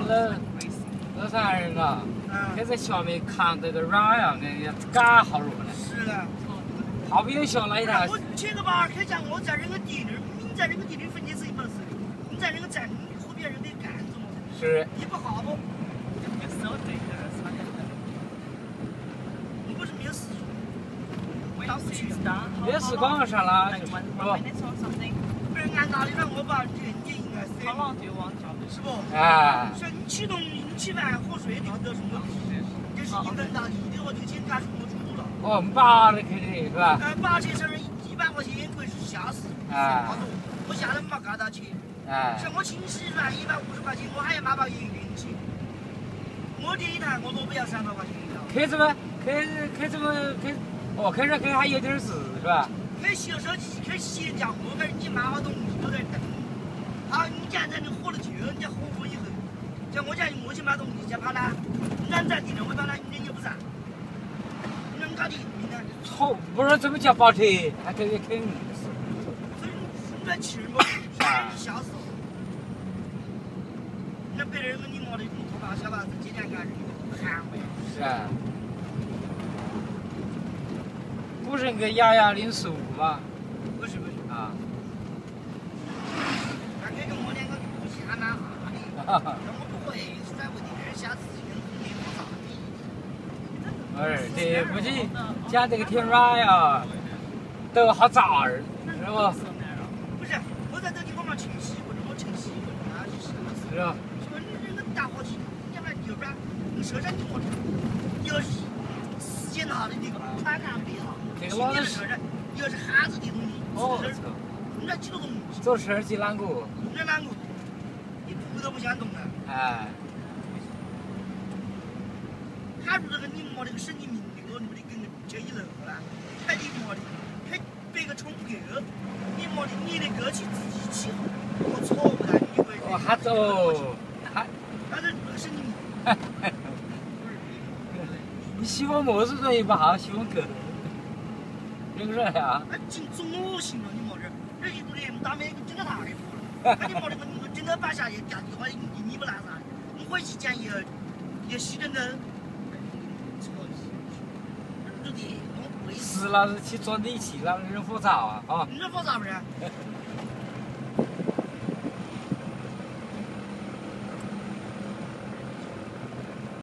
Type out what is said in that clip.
那啥人啊，他在下面扛这个软呀，干好热呢。 是啊。 好不有下来一趟。 我切个巴开讲，我在那个地里，你在那个地里分解是一码事，你在那个站河边人得干着嘛。 是。 你不好不？你不是没有事做？ 没事光上了，是吧？ 不是按道理讲，我把人家应该是不？ 哎。 说你启动引起完喝水这个叫什么？这是一分大地的，我就先干什么出路了。 我们拔的肯定是吧 ？8千是100块钱，贵是吓死。 哎。 我下来没干到钱。 哎。 像我清洗完150块钱，我还要买包运气。我这一趟我都不要300块钱一条。 开怎么哦，开这还有点事是吧？ 开修手机，开鞋架后边你买好东西都在等。好，你现在你火了久，人家火过以后，像我家我去买东西，去跑哪？俺在地上我跑哪？人家不上。能搞定呢？ 错，不是怎么叫包车，还可以啃。 所以你在气嘛，笑死我。那别人你妈的拖把小娃子今天干喊我呀。 是啊。不是个雅领素吗？ 不是啊。 那这个我两个不下蛮好的，那我不会是在问题这下自己跟你不咋地。 这估计讲这个天软呀，都好杂儿，是不？ 不是，我在这地方嘛成习惯了，我成习惯了，那就是。 是啊。 说你那个大伙去，你买牛软，你说啥你摸的，又是时间长的那个传染病哈。 这个老是，又是汉子的东西，你这几多东西？ 做事儿去啷个？ 你啷个？你步都不想动了。 哎。 他如这个你妈的个神经病的，我你妈的跟这一楼了，还你妈的，还别个冲狗，你妈的你的歌去自己起，我错不了你会。 哦，还走， 他这神经病。 你喜欢么子东西不好，喜欢狗。是不是呀？ 那真恶心了，你妈这，这一个人打没真的太离谱了。那你妈的个，你真的把下去干的话，你不难啥？你回去讲也洗真的。 是老是去钻地气，老是人火灶啊！啊。 人火灶不是？